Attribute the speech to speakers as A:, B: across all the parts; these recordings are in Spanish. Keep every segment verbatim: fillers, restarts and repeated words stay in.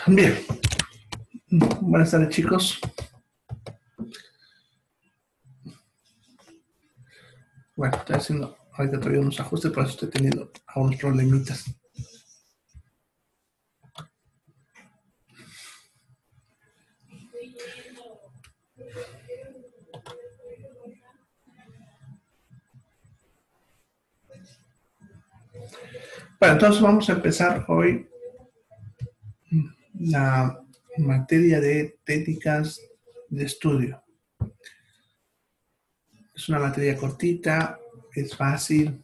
A: Bien. Buenas tardes, chicos. Bueno, estoy haciendo ahorita todavía unos ajustes, por eso estoy teniendo algunos problemitas. Bueno, entonces vamos a empezar hoy la materia de técnicas de estudio. Es una materia cortita, es fácil.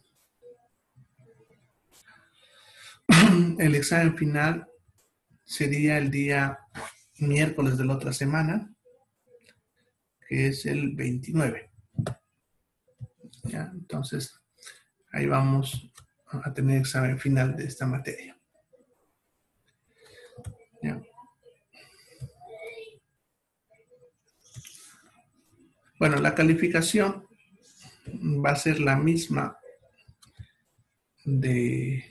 A: El examen final sería el día miércoles de la otra semana, que es el veintinueve. ¿Ya? Entonces, ahí vamos a tener examen final de esta materia. ¿Ya? Bueno, la calificación va a ser la misma de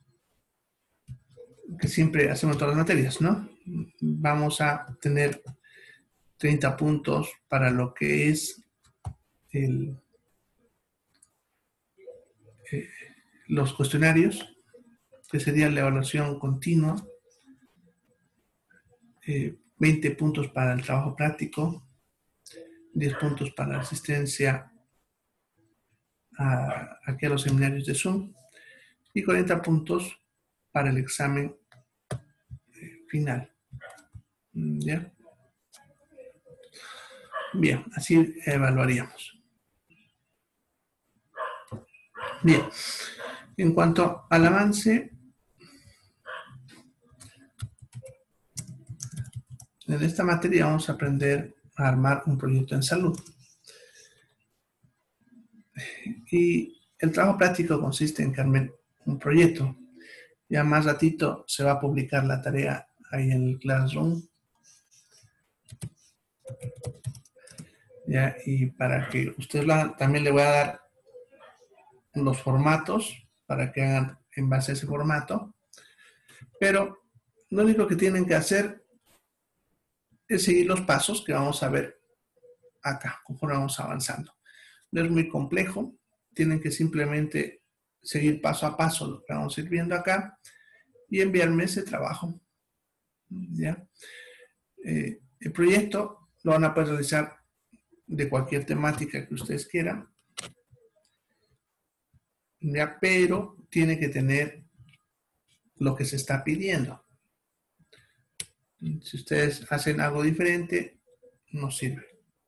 A: que siempre hacemos todas las materias, ¿no? Vamos a tener treinta puntos para lo que es el, eh, los cuestionarios, que sería la evaluación continua, eh, veinte puntos para el trabajo práctico, diez puntos para la asistencia a, aquí a los seminarios de Zoom y cuarenta puntos para el examen eh, final. ¿Ya? Bien, así evaluaríamos. Bien, en cuanto al avance, en esta materia vamos a aprender a armar un proyecto en salud. Y el trabajo práctico consiste en que armen un proyecto. Ya más ratito se va a publicar la tarea ahí en el Classroom. Ya, y para que ustedes lo hagan, también le voy a dar los formatos para que hagan en base a ese formato. Pero lo único que tienen que hacer es seguir los pasos que vamos a ver acá, conforme vamos avanzando. No es muy complejo, tienen que simplemente seguir paso a paso lo que vamos a ir viendo acá y enviarme ese trabajo. ¿Ya? Eh, el proyecto lo van a poder realizar de cualquier temática que ustedes quieran, ¿ya? Pero tiene que tener lo que se está pidiendo. Si ustedes hacen algo diferente, no sirve.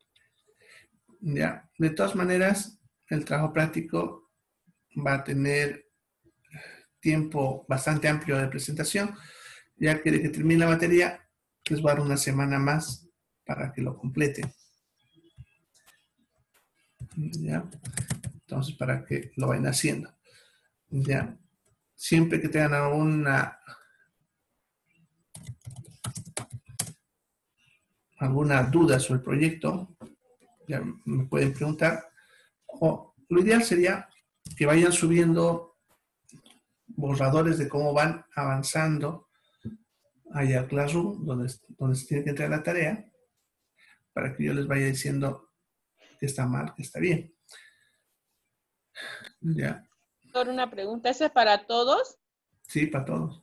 A: ¿Ya? De todas maneras, el trabajo práctico va a tener tiempo bastante amplio de presentación, ya que de que termine la materia, les va a dar una semana más para que lo completen. ¿Ya? Entonces, para que lo vayan haciendo. ¿Ya? Siempre que tengan alguna, alguna duda sobre el proyecto, ya me pueden preguntar. O lo ideal sería que vayan subiendo borradores de cómo van avanzando allá al Classroom, donde, donde se tiene que entrar la tarea, para que yo les vaya diciendo que está mal, que está bien. ¿Ya?
B: Una pregunta, ¿esa es para todos?
A: Sí, para todos.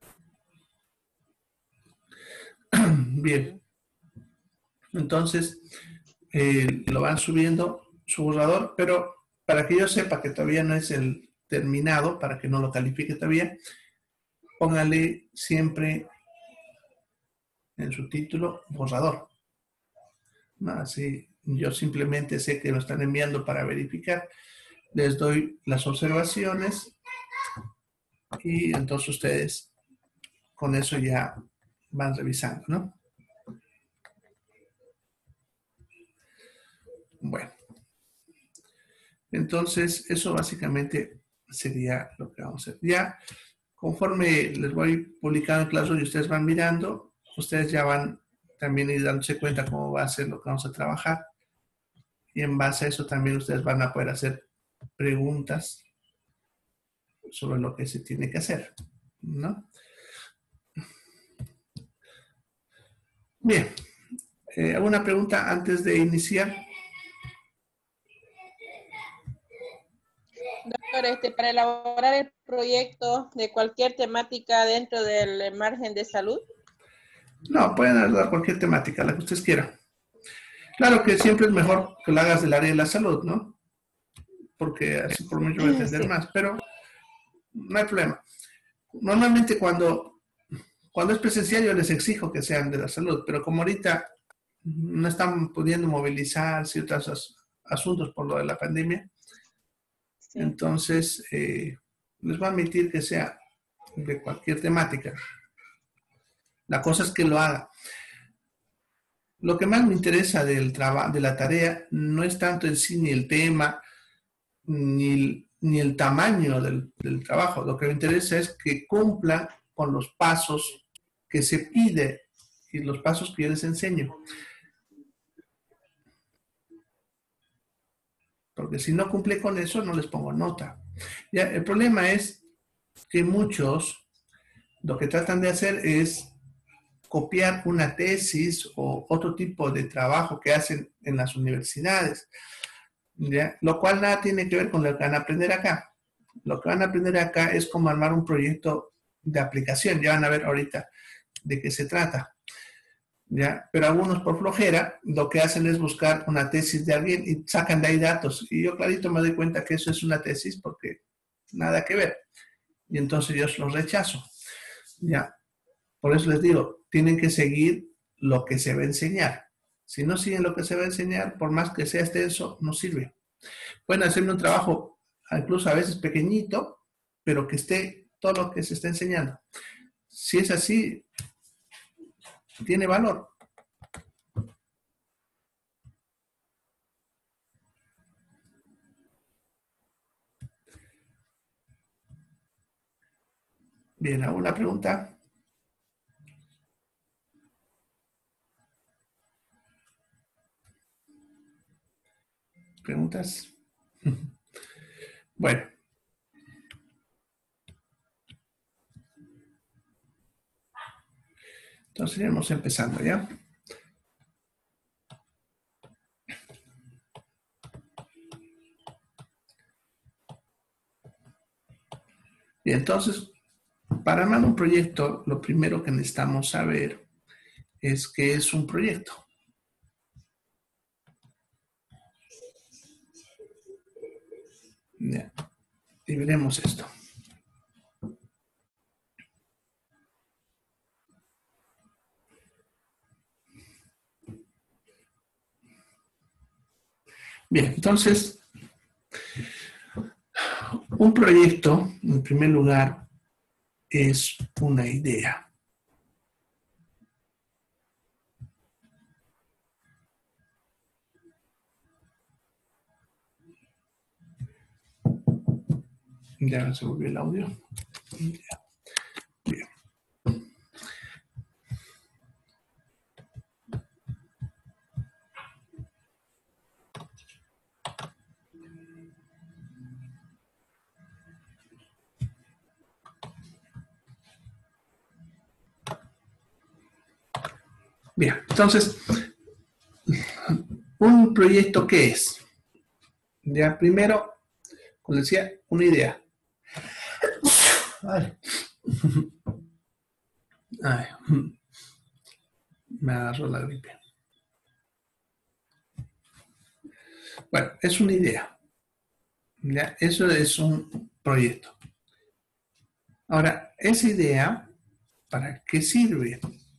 A: Bien. Entonces, eh, lo van subiendo su borrador, pero para que yo sepa que todavía no es el terminado, para que no lo califique todavía, póngale siempre en su título borrador. Así yo simplemente sé que lo están enviando para verificar. Les doy las observaciones y entonces ustedes con eso ya van revisando, ¿no? Bueno. Entonces, eso básicamente sería lo que vamos a hacer. Ya, conforme les voy publicando en Classroom y ustedes van mirando, ustedes ya van también ir dándose cuenta cómo va a ser lo que vamos a trabajar. Y en base a eso también ustedes van a poder hacer preguntas sobre lo que se tiene que hacer, ¿no? Bien. Eh, ¿Alguna pregunta antes de iniciar?
B: Doctor, este, para elaborar el proyecto de cualquier temática dentro del margen de salud.
A: No, pueden hablar cualquier temática, la que ustedes quieran. Claro que siempre es mejor que lo hagas del área de la salud, ¿no? Porque así por lo menos yo voy a entender
B: Sí.
A: más, pero no hay problema. Normalmente cuando, cuando es presencial yo les exijo que sean de la salud, pero como ahorita no están pudiendo movilizar ciertos as asuntos por lo de la pandemia, sí. Entonces eh, les voy a admitir que sea de cualquier temática. La cosa es que lo haga. Lo que más me interesa del trabajo, de la tarea, no es tanto en sí ni el tema, ni el, ni el tamaño del, del trabajo. Lo que me interesa es que cumpla con los pasos que se pide y los pasos que yo les enseño. Porque si no cumple con eso, no les pongo nota. Ya, el problema es que muchos lo que tratan de hacer es copiar una tesis o otro tipo de trabajo que hacen en las universidades, ¿ya? Lo cual nada tiene que ver con lo que van a aprender acá. Lo que van a aprender acá es cómo armar un proyecto de aplicación. Ya van a ver ahorita de qué se trata, ¿ya? Pero algunos por flojera lo que hacen es buscar una tesis de alguien y sacan de ahí datos. Y yo clarito me doy cuenta que eso es una tesis porque nada que ver. Y entonces yo los rechazo, ¿ya? Por eso les digo, tienen que seguir lo que se va a enseñar. Si no siguen lo que se va a enseñar, por más que sea extenso, no sirve. Pueden hacerme un trabajo, incluso a veces pequeñito, pero que esté todo lo que se está enseñando. Si es así, tiene valor. Bien, ¿alguna pregunta? ¿Preguntas? Bueno. Entonces iremos empezando, ¿ya? Y entonces, para armar un proyecto, lo primero que necesitamos saber es qué es un proyecto. Ya. Y veremos esto. Bien, entonces, un proyecto, en primer lugar, es una idea. Ya se volvió el audio. Ya. Bien. Bien, entonces, ¿un proyecto qué es? Ya, primero, como decía, una idea. Ay. Ay. Me agarró la gripe. Bueno, es una idea. ¿Ya? Eso es un proyecto. Ahora, esa idea, ¿para qué sirve?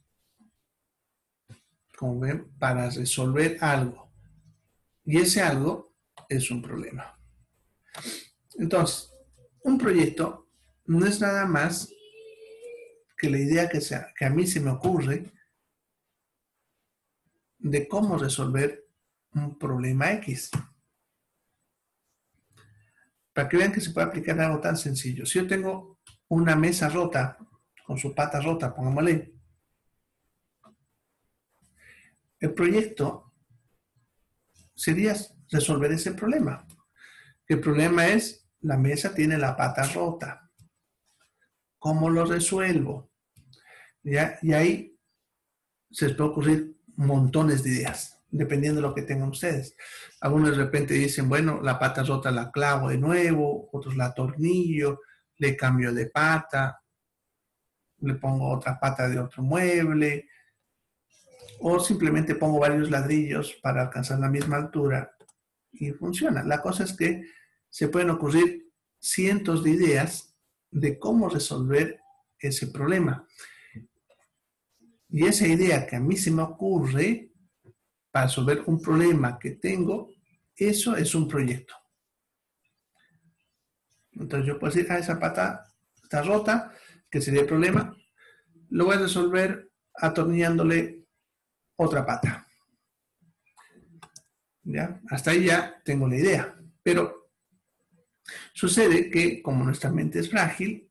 A: Como ven, para resolver algo. Y ese algo es un problema. Entonces, un proyecto no es nada más que la idea que, sea, que a mí se me ocurre de cómo resolver un problema X. Para que vean que se puede aplicar algo tan sencillo. Si yo tengo una mesa rota, con su pata rota, pongámosle, el proyecto sería resolver ese problema. El problema es, la mesa tiene la pata rota. ¿Cómo lo resuelvo? ¿Ya? Y ahí se les puede ocurrir montones de ideas, dependiendo de lo que tengan ustedes. Algunos de repente dicen, bueno, la pata rota la clavo de nuevo, otros la atornillo, le cambio de pata, le pongo otra pata de otro mueble, o simplemente pongo varios ladrillos para alcanzar la misma altura y funciona. La cosa es que se pueden ocurrir cientos de ideas de cómo resolver ese problema. Y esa idea que a mí se me ocurre para resolver un problema que tengo, eso es un proyecto. Entonces yo puedo decir, ah, esa pata está rota, que sería el problema, lo voy a resolver atornillándole otra pata. ¿Ya? Hasta ahí ya tengo la idea. Pero sucede que como nuestra mente es frágil,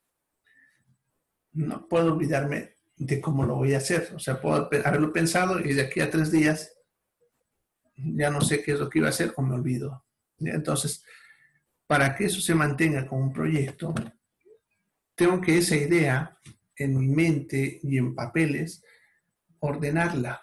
A: no puedo olvidarme de cómo lo voy a hacer. O sea, puedo haberlo pensado y de aquí a tres días ya no sé qué es lo que iba a hacer o me olvido. ¿Ya? Entonces, para que eso se mantenga como un proyecto, tengo que esa idea en mi mente y en papeles, ordenarla.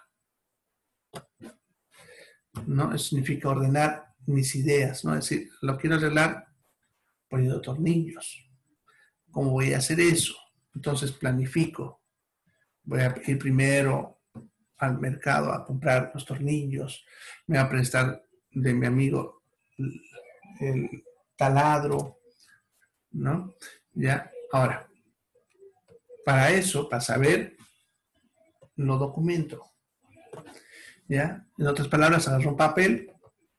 A: ¿No? Eso significa ordenar mis ideas, ¿no? Es decir, lo quiero arreglar poniendo tornillos. ¿Cómo voy a hacer eso? Entonces planifico. Voy a ir primero al mercado a comprar los tornillos. Me va a prestar de mi amigo el, el taladro, ¿no? Ya, ahora, para eso, para saber, lo documento. ¿Ya? En otras palabras, agarro un papel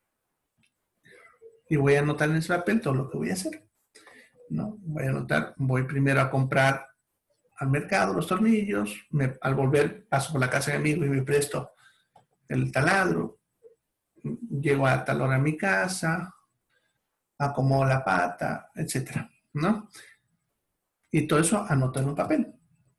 A: y voy a anotar en ese papel todo lo que voy a hacer, ¿no? Voy a anotar, voy primero a comprar al mercado los tornillos, me, al volver paso por la casa de mi amigo y me presto el taladro, llego a tal hora a mi casa, acomodo la pata, etcétera, ¿no? Y todo eso anoto en un papel.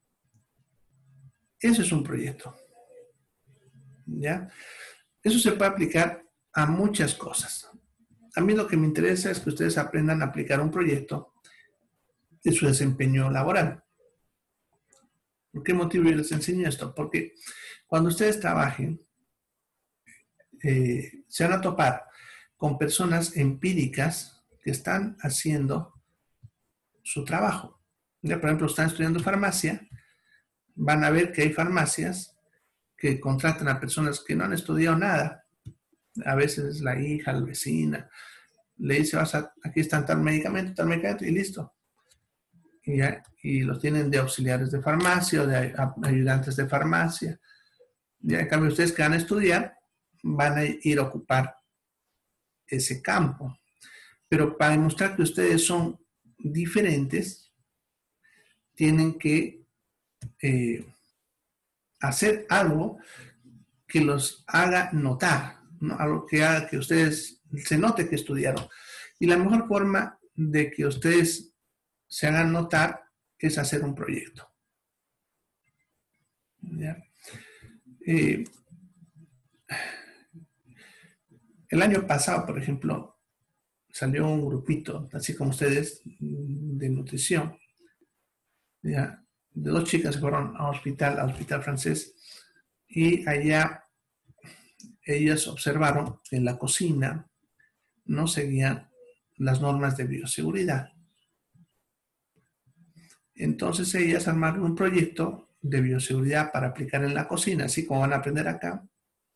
A: Eso es un proyecto, ¿ya? Eso se puede aplicar a muchas cosas. A mí lo que me interesa es que ustedes aprendan a aplicar un proyecto de su desempeño laboral. ¿Por qué motivo yo les enseño esto? Porque cuando ustedes trabajen, eh, se van a topar con personas empíricas que están haciendo su trabajo. Ya, por ejemplo, están estudiando farmacia, van a ver que hay farmacias que contratan a personas que no han estudiado nada. A veces la hija, la vecina, le dice, vas a, aquí están tal medicamento, tal medicamento, y listo. Y, y los tienen de auxiliares de farmacia o de ayudantes de farmacia. Ya, en cambio, ustedes que van a estudiar, van a ir a ocupar ese campo. Pero para demostrar que ustedes son diferentes, tienen que eh, hacer algo que los haga notar, ¿no? Algo que haga que ustedes se note que estudiaron. Y la mejor forma de que ustedes se hagan notar es hacer un proyecto. ¿Ya? Eh, el año pasado, por ejemplo, salió un grupito, así como ustedes, de nutrición, ¿ya? De dos chicas que fueron a hospital, al hospital francés, y allá ellas observaron que en la cocina no seguían las normas de bioseguridad. Entonces ellas armaron un proyecto de bioseguridad para aplicar en la cocina, así como van a aprender acá.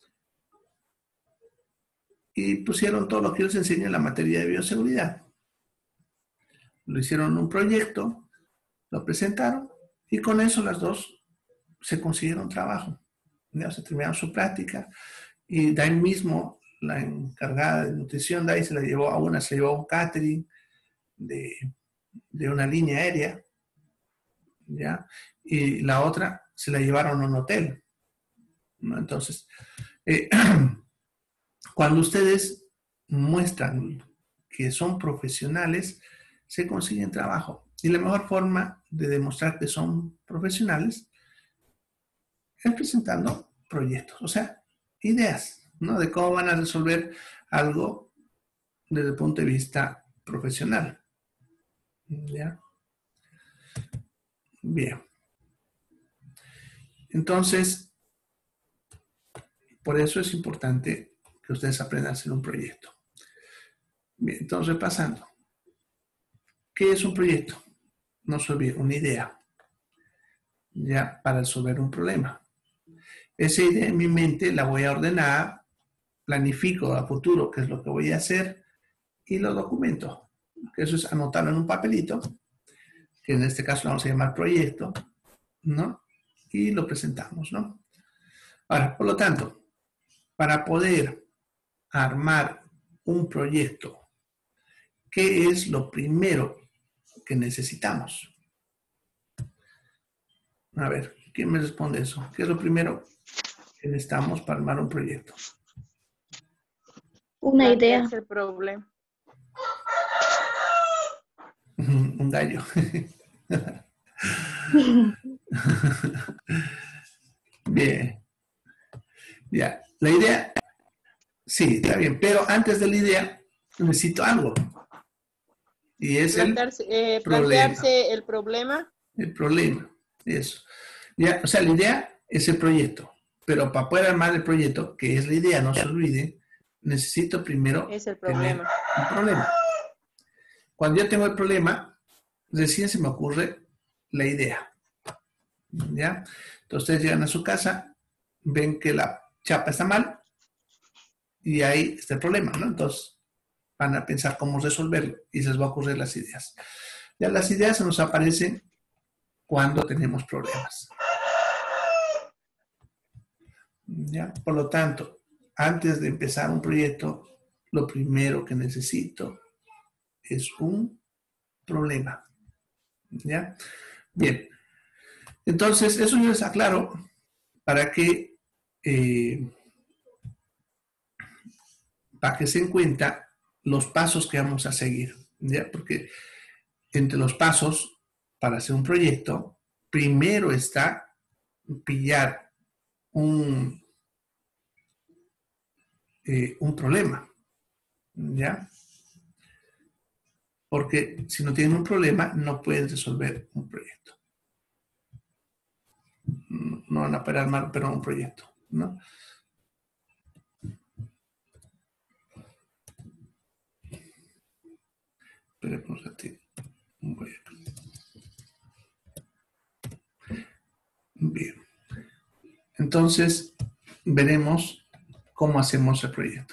A: Y pusieron todo lo que yo les enseñé en la materia de bioseguridad. Lo hicieron en un proyecto, lo presentaron y con eso las dos se consiguieron trabajo. Ya se terminaron su práctica y de ahí mismo la encargada de nutrición de ahí se la llevó a una, se llevó a un catering de, de una línea aérea, ¿ya? Y la otra se la llevaron a un hotel, ¿no? Entonces, eh, cuando ustedes muestran que son profesionales, se consiguen trabajo. Y la mejor forma de demostrar que son profesionales es presentando proyectos, o sea, ideas, ¿no? De cómo van a resolver algo desde el punto de vista profesional. ¿Ya? Bien. Entonces, Por eso es importante que ustedes aprendan a hacer un proyecto. Bien, entonces repasando. ¿Qué es un proyecto? No se olvide, una idea. Ya, para resolver un problema. Esa idea en mi mente la voy a ordenar, planifico a futuro qué es lo que voy a hacer y lo documento. Eso es anotarlo en un papelito, que en este caso lo vamos a llamar proyecto, ¿no? Y lo presentamos, ¿no? Ahora, por lo tanto, para poder armar un proyecto, ¿qué es lo primero que necesitamos? A ver, ¿quién me responde eso? ¿Qué es lo primero que necesitamos para armar un proyecto?
B: Una idea. Es el problema.
A: Un gallo. Bien. Ya, la idea, sí, está bien, pero antes de la idea necesito algo. Y es
B: plantearse,
A: el
B: eh,
A: problema.
B: Plantearse el problema.
A: El problema, eso. Ya, o sea, la idea es el proyecto, pero para poder armar el proyecto, que es la idea, no se olvide, necesito primero
B: es el problema.
A: un problema. Cuando yo tengo el problema, recién se me ocurre la idea. ¿Ya? Entonces ustedes llegan a su casa, ven que la chapa está mal y ahí está el problema, ¿no? Entonces van a pensar cómo resolverlo y se les va a ocurrir las ideas. Ya las ideas se nos aparecen cuando tenemos problemas. ¿Ya? Por lo tanto, antes de empezar un proyecto, lo primero que necesito es un problema. ¿Ya? Bien. Entonces, eso yo les aclaro para que, eh, para que se den cuenta los pasos que vamos a seguir. ¿Ya? Porque entre los pasos para hacer un proyecto, primero está pillar un, eh, un problema. ¿Ya? Porque si no tienen un problema, no pueden resolver un proyecto. No van a poder armar, pero un proyecto, ¿no? Esperemos a ti. Bien. Entonces, veremos cómo hacemos el proyecto.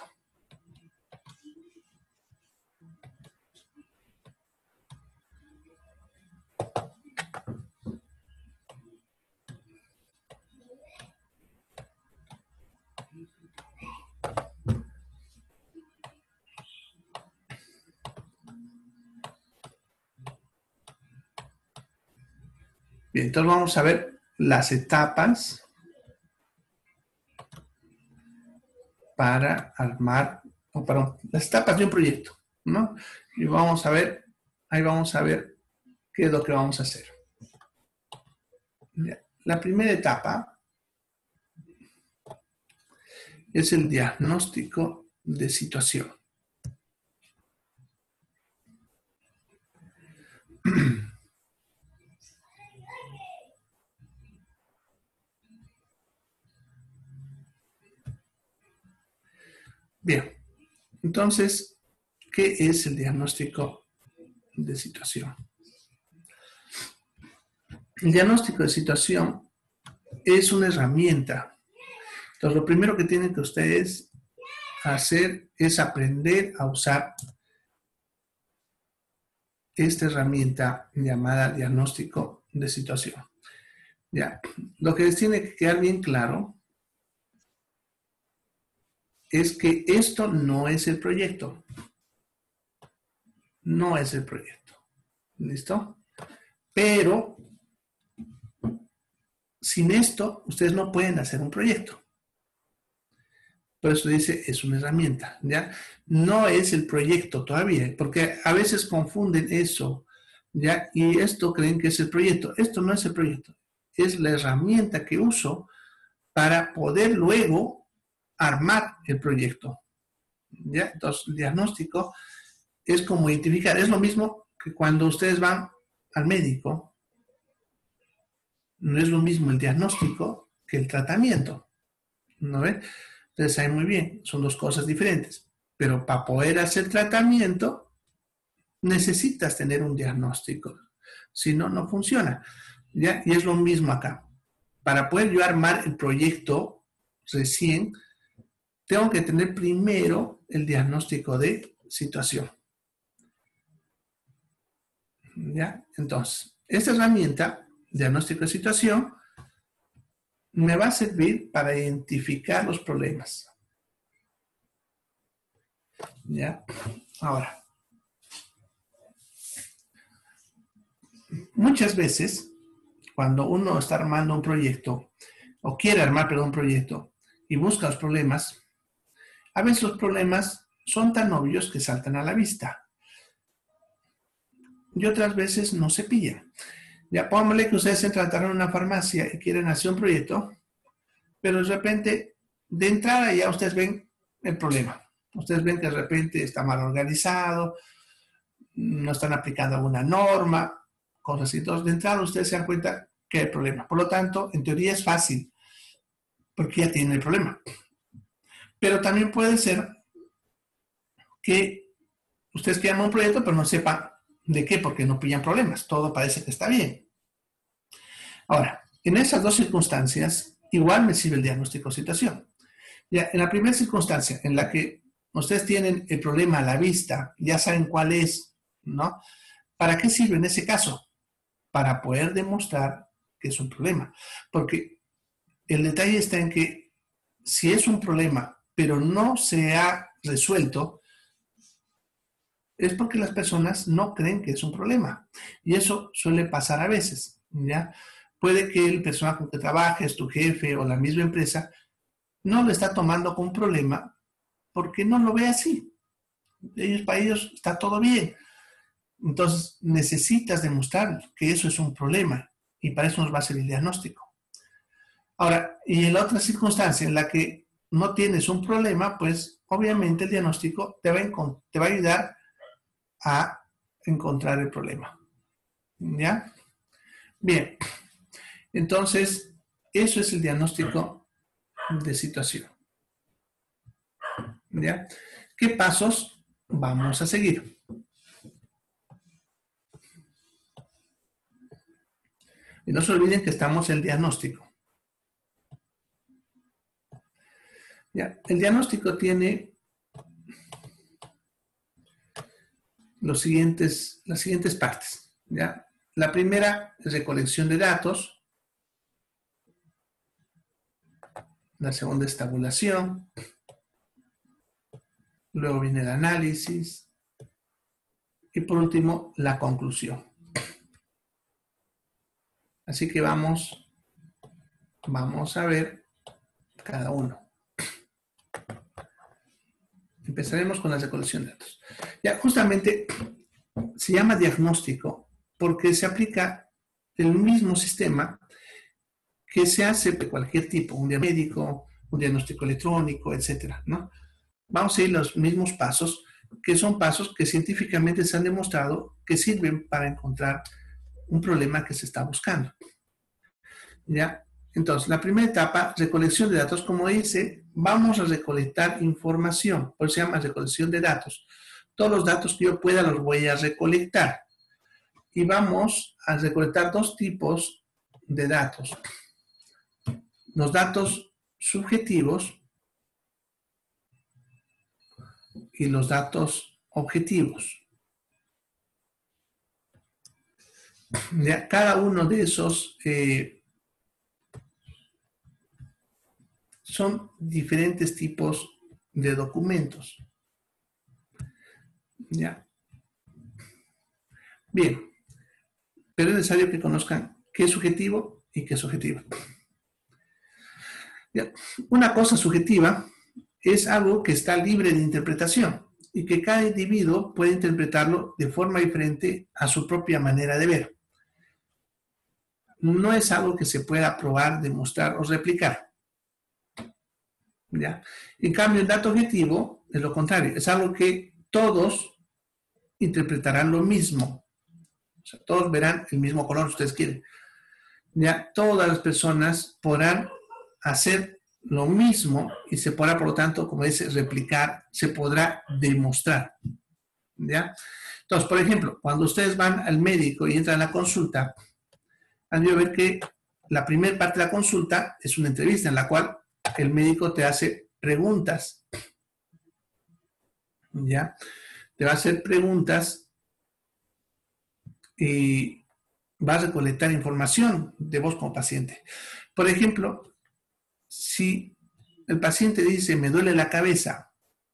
A: Bien, entonces vamos a ver las etapas para armar, o para las etapas de un proyecto, ¿no? Y vamos a ver, ahí vamos a ver qué es lo que vamos a hacer. La primera etapa es el diagnóstico de situación. Bien, entonces, ¿qué es el diagnóstico de situación? El diagnóstico de situación es una herramienta. Entonces, lo primero que tienen que ustedes hacer es aprender a usar esta herramienta llamada diagnóstico de situación. Ya, lo que les tiene que quedar bien claro es que esto no es el proyecto. No es el proyecto. ¿Listo? Pero sin esto, ustedes no pueden hacer un proyecto. Por eso dice, es una herramienta, ¿ya? No es el proyecto todavía, porque a veces confunden eso, ¿ya? Y esto creen que es el proyecto. Esto no es el proyecto. Es la herramienta que uso para poder luego armar el proyecto, ¿ya? Entonces, el diagnóstico es como identificar. Es lo mismo que cuando ustedes van al médico. No es lo mismo el diagnóstico que el tratamiento, ¿no ven? Ustedes saben muy bien, son dos cosas diferentes. Pero para poder hacer tratamiento, necesitas tener un diagnóstico. Si no, no funciona. ¿Ya? Y es lo mismo acá. Para poder yo armar el proyecto recién, tengo que tener primero el diagnóstico de situación. ¿Ya? Entonces, esta herramienta, diagnóstico de situación, me va a servir para identificar los problemas. ¿Ya? Ahora, muchas veces, cuando uno está armando un proyecto, o quiere armar, perdón, un proyecto, y busca los problemas, a veces los problemas son tan obvios que saltan a la vista. Y otras veces no se pillan. Ya pónganle que ustedes entran a trabajar en una farmacia y quieren hacer un proyecto, pero de repente, de entrada ya ustedes ven el problema. Ustedes ven que de repente está mal organizado, no están aplicando alguna norma, cosas así. Entonces, de entrada ustedes se dan cuenta que hay problema. Por lo tanto, en teoría es fácil, porque ya tienen el problema. Pero también puede ser que ustedes quieran un proyecto, pero no sepan de qué, porque no pillan problemas. Todo parece que está bien. Ahora, en esas dos circunstancias, igual me sirve el diagnóstico de situación. Ya, en la primera circunstancia, en la que ustedes tienen el problema a la vista, ya saben cuál es, ¿no? ¿Para qué sirve en ese caso? Para poder demostrar que es un problema. Porque el detalle está en que si es un problema, pero no se ha resuelto, es porque las personas no creen que es un problema. Y eso suele pasar a veces, ¿ya? Puede que el personal con que trabajes, tu jefe o la misma empresa, no lo está tomando como un problema porque no lo ve así. Ellos, para ellos está todo bien. Entonces necesitas demostrar que eso es un problema y para eso nos va a servir el diagnóstico. Ahora, y en la otra circunstancia en la que no tienes un problema, pues obviamente el diagnóstico te va a, te va a ayudar a encontrar el problema. ¿Ya? Bien. Entonces, eso es el diagnóstico de situación. ¿Ya? ¿Qué pasos vamos a seguir? Y no se olviden que estamos en el diagnóstico. ¿Ya? El diagnóstico tiene los siguientes, las siguientes partes. ¿Ya? La primera es recolección de datos. La segunda es tabulación. Luego viene el análisis. Y por último, la conclusión. Así que vamos, vamos a ver cada uno. Empezaremos con la recolección de datos. Ya, justamente se llama diagnóstico porque se aplica el mismo sistema que se hace de cualquier tipo, un diagnóstico médico, un diagnóstico electrónico, etcétera, ¿no? Vamos a ir los mismos pasos, que son pasos que científicamente se han demostrado que sirven para encontrar un problema que se está buscando. ¿Ya? Entonces, la primera etapa, recolección de datos, como dice, vamos a recolectar información, por eso se llama recolección de datos. Todos los datos que yo pueda los voy a recolectar. Y vamos a recolectar dos tipos de datos. Los datos subjetivos y los datos objetivos. ¿Ya? Cada uno de esos eh, son diferentes tipos de documentos. ¿Ya? Bien, pero es necesario que conozcan qué es subjetivo y qué es objetivo. ¿Ya? Una cosa subjetiva es algo que está libre de interpretación y que cada individuo puede interpretarlo de forma diferente a su propia manera de ver. No es algo que se pueda probar, demostrar o replicar. ¿Ya? En cambio, el dato objetivo es lo contrario, es algo que todos interpretarán lo mismo. O sea, todos verán el mismo color si ustedes quieren. Ya todas las personas podrán hacer lo mismo y se podrá, por lo tanto, como dice, replicar, se podrá demostrar. ¿Ya? Entonces, por ejemplo, cuando ustedes van al médico y entran a la consulta, han de ver que la primera parte de la consulta es una entrevista en la cual el médico te hace preguntas. ¿Ya? Te va a hacer preguntas y va a recolectar información de vos como paciente. Por ejemplo, si el paciente dice, me duele la cabeza,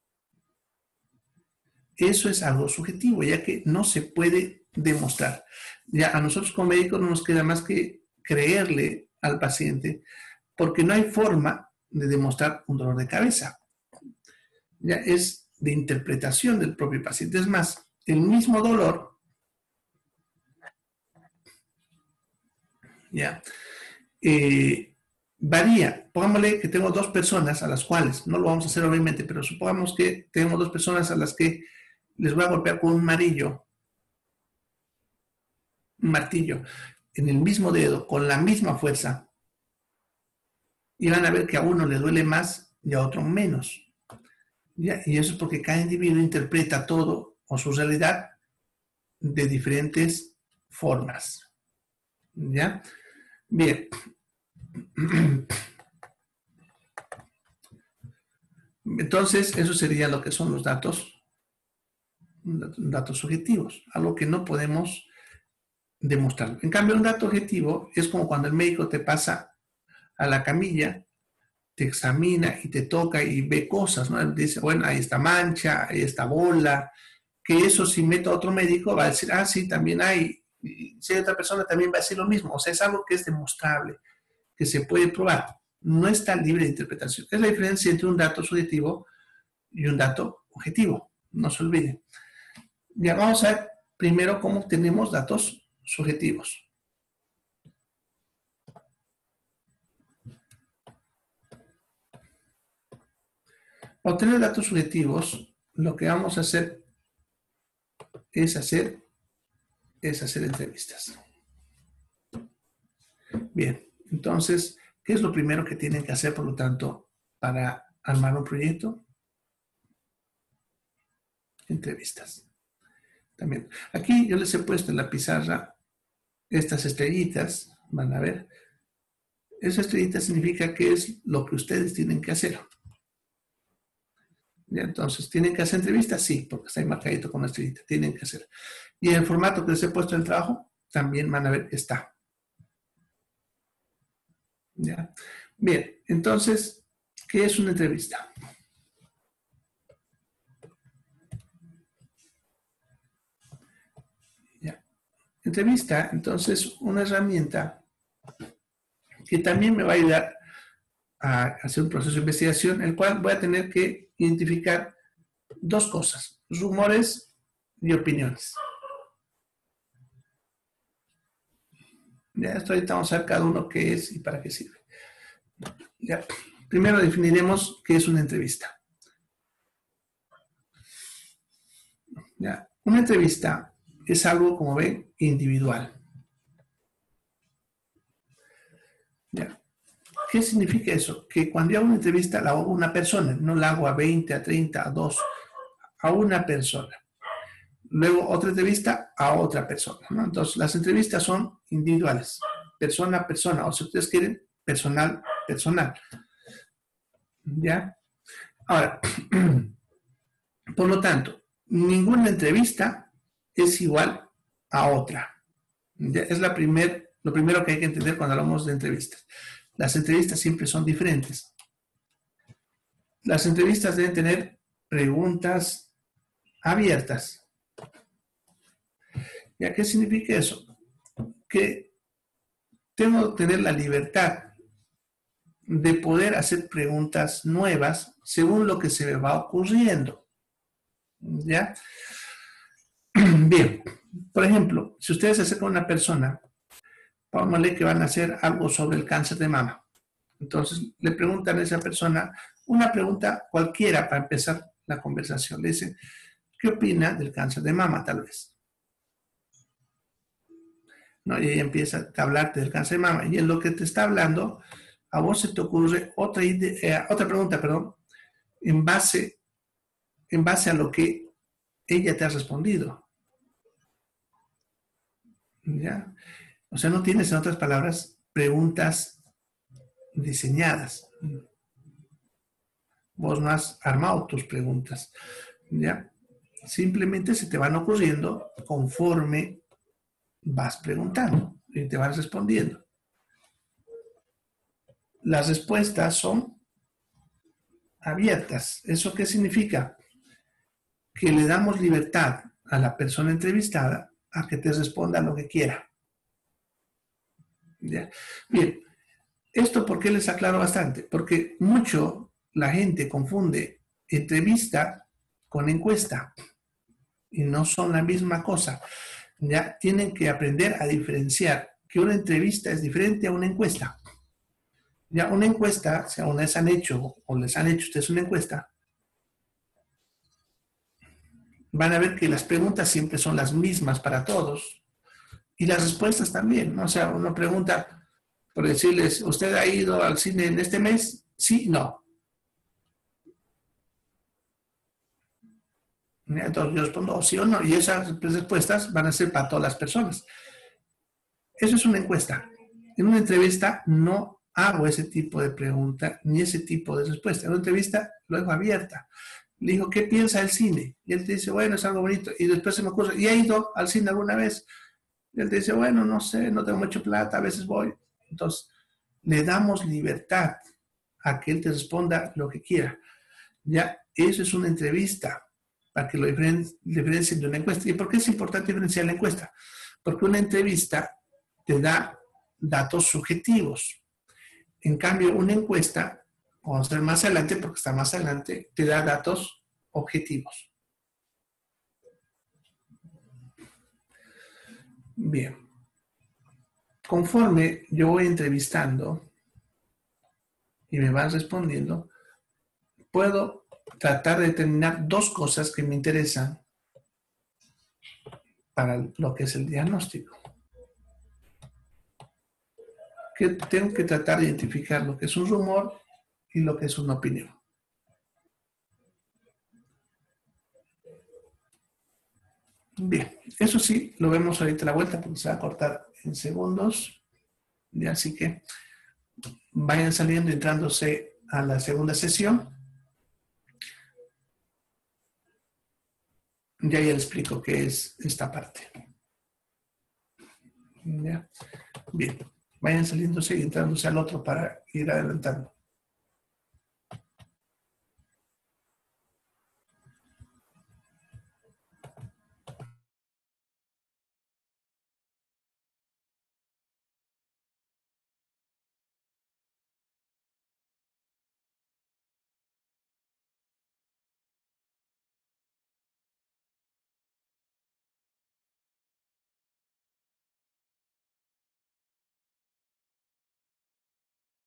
A: eso es algo subjetivo, ya que no se puede demostrar. Ya a nosotros como médicos no nos queda más que creerle al paciente, porque no hay forma de demostrar un dolor de cabeza. Ya es de interpretación del propio paciente. Es más, el mismo dolor, ya, eh, varía. Pongámosle que tengo dos personas a las cuales, no lo vamos a hacer obviamente, pero supongamos que tenemos dos personas a las que les voy a golpear con un martillo, un martillo, en el mismo dedo, con la misma fuerza, y van a ver que a uno le duele más y a otro menos. ¿Ya? Y eso es porque cada individuo interpreta todo o su realidad de diferentes formas. ¿Ya? Bien. Entonces, eso sería lo que son los datos, datos subjetivos, algo que no podemos demostrar. En cambio, un dato objetivo es como cuando el médico te pasa a la camilla, te examina y te toca y ve cosas, ¿no? Él dice, bueno, ahí está mancha, ahí está bola, que eso si meto a otro médico va a decir, ah, sí, también hay, y si hay otra persona también va a decir lo mismo. O sea, es algo que es demostrable, que se puede probar. No está libre de interpretación. Es la diferencia entre un dato subjetivo y un dato objetivo. No se olviden. Ya vamos a ver primero cómo obtenemos datos subjetivos. Para obtener datos subjetivos, lo que vamos a hacer es hacer, es hacer entrevistas. Bien, entonces, ¿qué es lo primero que tienen que hacer, por lo tanto, para armar un proyecto? Entrevistas. También. Aquí yo les he puesto en la pizarra estas estrellitas, van a ver. Esa estrellita significa que es lo que ustedes tienen que hacer. ¿Ya? Entonces, ¿tienen que hacer entrevistas? Sí, porque está ahí marcadito con la estrellita. Tienen que hacer. Y en el formato que les he puesto en el trabajo, también van a ver que está. ¿Ya? Bien, entonces, ¿qué es una entrevista? ¿Ya? Entrevista, entonces, una herramienta que también me va a ayudar a hacer un proceso de investigación, el cual voy a tener que identificar dos cosas, rumores y opiniones. Ya, esto ahorita vamos a ver cada uno qué es y para qué sirve. Ya. Primero definiremos qué es una entrevista. Ya. Una entrevista es algo, como ven, individual. Ya. ¿Qué significa eso? Que cuando yo hago una entrevista la hago a una persona, no la hago a veinte, a treinta, a dos, a una persona. Luego otra entrevista a otra persona, ¿no? Entonces las entrevistas son individuales, persona a persona, o si ustedes quieren, personal, personal. ¿Ya? Ahora, por lo tanto, ninguna entrevista es igual a otra. ¿Ya? Es la primer, lo primero que hay que entender cuando hablamos de entrevistas. Las entrevistas siempre son diferentes. Las entrevistas deben tener preguntas abiertas. ¿Ya? ¿Qué significa eso? Que tengo que tener la libertad de poder hacer preguntas nuevas según lo que se me va ocurriendo. ¿Ya? Bien, por ejemplo, si ustedes se acercan a una persona, pónganle que van a hacer algo sobre el cáncer de mama. Entonces le preguntan a esa persona una pregunta cualquiera para empezar la conversación. Le dicen, ¿qué opina del cáncer de mama tal vez? ¿No? Y ella empieza a hablarte del cáncer de mama. Y en lo que te está hablando, a vos se te ocurre otra idea, otra pregunta, perdón, en base, en base a lo que ella te ha respondido. ¿Ya? O sea, no tienes, en otras palabras, preguntas diseñadas. Vos no has armado tus preguntas. ¿Ya? Simplemente se te van ocurriendo conforme vas preguntando y te vas respondiendo. Las respuestas son abiertas. ¿Eso qué significa? Que le damos libertad a la persona entrevistada a que te responda lo que quiera. ¿Ya? Bien, ¿esto por qué les aclaro bastante? Porque mucho la gente confunde entrevista con encuesta y no son la misma cosa. Ya tienen que aprender a diferenciar que una entrevista es diferente a una encuesta. Ya una encuesta, si aún les han hecho o les han hecho ustedes una encuesta, van a ver que las preguntas siempre son las mismas para todos y las respuestas también, ¿no? O sea, uno pregunta, por decirles, ¿usted ha ido al cine en este mes? Sí, no. Entonces yo respondo sí o no, y esas respuestas van a ser para todas las personas. Eso es una encuesta. En una entrevista no hago ese tipo de pregunta ni ese tipo de respuesta. En una entrevista lo dejo abierta. Le digo, ¿qué piensa del cine? Y él te dice, bueno, es algo bonito. Y después se me ocurre, ¿y ha ido al cine alguna vez? Y él te dice, bueno, no sé, no tengo mucha plata, a veces voy. Entonces, le damos libertad a que él te responda lo que quiera. Ya, eso es una entrevista, para que lo diferencien de una encuesta. ¿Y por qué es importante diferenciar la encuesta? Porque una entrevista te da datos subjetivos. En cambio, una encuesta, vamos a ver más adelante, porque está más adelante, te da datos objetivos. Bien. Conforme yo voy entrevistando y me van respondiendo, puedo tratar de determinar dos cosas que me interesan para lo que es el diagnóstico. Que tengo que tratar de identificar lo que es un rumor y lo que es una opinión. Bien, eso sí, lo vemos ahorita a la vuelta porque se va a cortar en segundos. Y así que vayan saliendo y entrándose a la segunda sesión. Ya ya les explico qué es esta parte. ¿Ya? Bien, vayan saliéndose y entrándose al otro para ir adelantando.